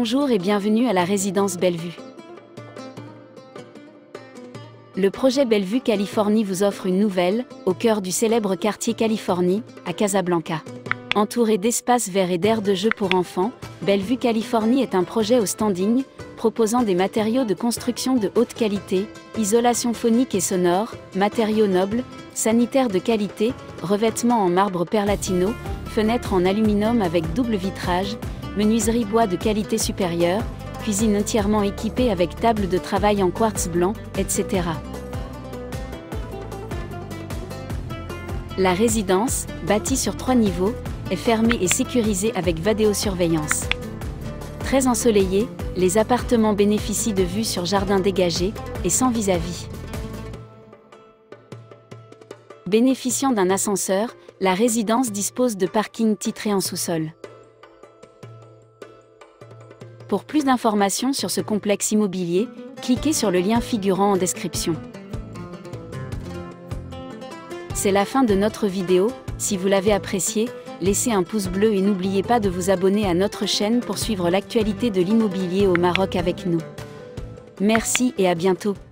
Bonjour et bienvenue à la résidence Bellevue. Le projet Bellevue Californie vous offre une nouvelle, au cœur du célèbre quartier Californie, à Casablanca. Entouré d'espaces verts et d'aires de jeu pour enfants, Bellevue Californie est un projet au standing, proposant des matériaux de construction de haute qualité, isolation phonique et sonore, matériaux nobles, sanitaires de qualité, revêtements en marbre perlatino, fenêtres en aluminium avec double vitrage, menuiserie bois de qualité supérieure, cuisine entièrement équipée avec table de travail en quartz blanc, etc. La résidence, bâtie sur 3 niveaux, est fermée et sécurisée avec vidéosurveillance. Très ensoleillée, les appartements bénéficient de vues sur jardin dégagé et sans vis-à-vis. Bénéficiant d'un ascenseur, la résidence dispose de parking titré en sous-sol. Pour plus d'informations sur ce complexe immobilier, cliquez sur le lien figurant en description. C'est la fin de notre vidéo. Si vous l'avez appréciée, laissez un pouce bleu et n'oubliez pas de vous abonner à notre chaîne pour suivre l'actualité de l'immobilier au Maroc avec nous. Merci et à bientôt.